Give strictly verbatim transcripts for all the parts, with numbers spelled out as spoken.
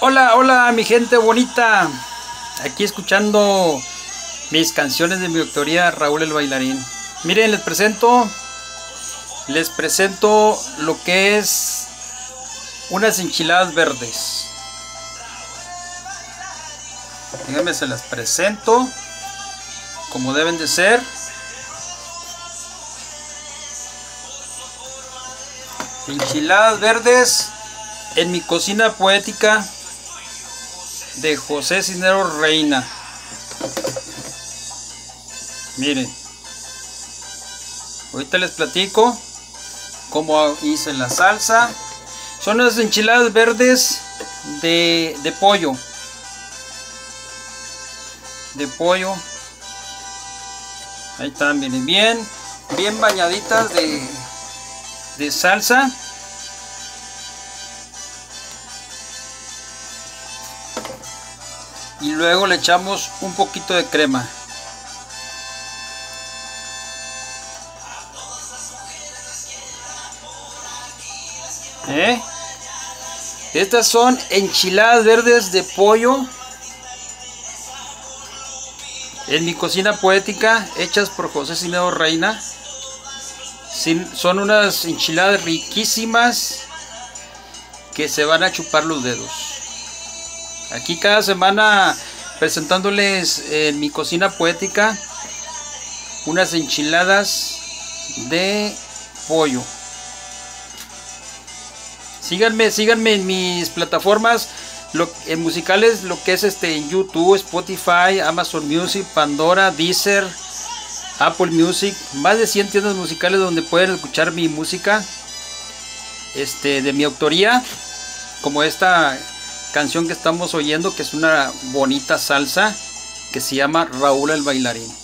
Hola, hola mi gente bonita, aquí escuchando mis canciones de mi autoría, Raúl el Bailarín. Miren, les presento, les presento lo que es unas enchiladas verdes. Déjenme, se las presento como deben de ser. Enchiladas verdes en mi cocina poética de José Cisneros Reina. Miren, ahorita les platico cómo hice la salsa. Son unas enchiladas verdes de, de pollo. De pollo. Ahí están, miren, bien, bien bañaditas de, de salsa. Y luego le echamos un poquito de crema. ¿Eh? Estas son enchiladas verdes de pollo en mi cocina poética, hechas por José Cisneros Reina. Son unas enchiladas riquísimas que se van a chupar los dedos. Aquí cada semana presentándoles en mi cocina poética unas enchiladas de pollo. Síganme, síganme en mis plataformas lo, en musicales, lo que es este en YouTube, Spotify, Amazon Music, Pandora, Deezer, Apple Music, más de cien tiendas musicales donde pueden escuchar mi música este, de mi autoría, como esta canción que estamos oyendo, que es una bonita salsa que se llama Raúl el Bailarín.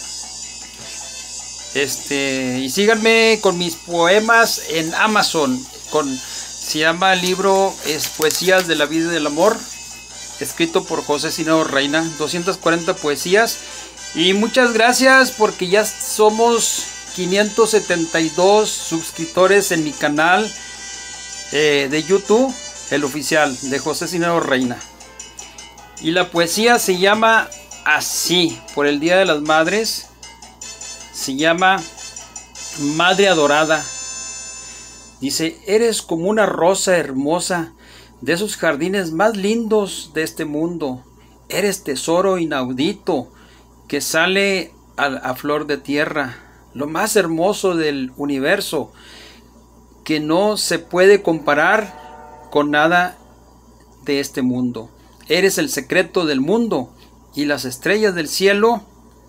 Este, y síganme con mis poemas en Amazon, con, se llama el libro es Poesías de la Vida y del Amor, escrito por José Cisneros Reina, doscientas cuarenta poesías. Y muchas gracias porque ya somos quinientos setenta y dos suscriptores en mi canal eh, de YouTube, el oficial de José Cisneros Reina. Y la poesía se llama así, por el Día de las Madres. Se llama Madre Adorada. Dice: eres como una rosa hermosa de esos jardines más lindos de este mundo. Eres tesoro inaudito que sale a, a flor de tierra, lo más hermoso del universo, que no se puede comparar con nada de este mundo. Eres el secreto del mundo y las estrellas del cielo.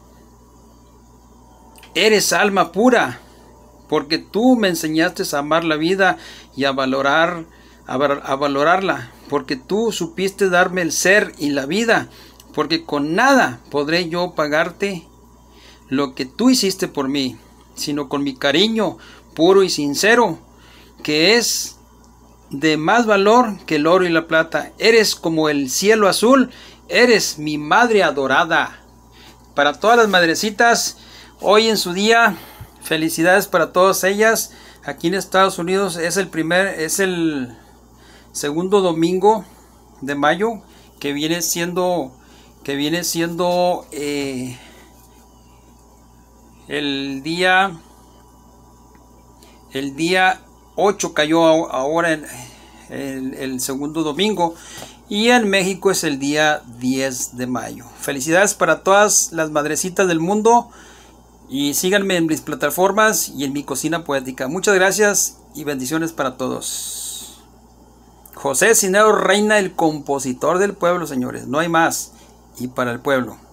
Eres alma pura, porque tú me enseñaste a amar la vida y a valorar, a, a valorarla, porque tú supiste darme el ser y la vida, porque con nada podré yo pagarte lo que tú hiciste por mí, sino con mi cariño puro y sincero, que es de más valor que el oro y la plata. Eres como el cielo azul, eres mi madre adorada. Para todas las madrecitas, hoy en su día, felicidades para todas ellas. Aquí en Estados Unidos es el primer, es el segundo domingo de mayo, que viene siendo, que viene siendo eh, el día, el día ocho cayó ahora en el, el segundo domingo, y en México es el día diez de mayo. Felicidades para todas las madrecitas del mundo, y síganme en mis plataformas y en mi cocina poética. Muchas gracias y bendiciones para todos. José Cisneros Reina, el compositor del pueblo, señores, no hay más, y para el pueblo.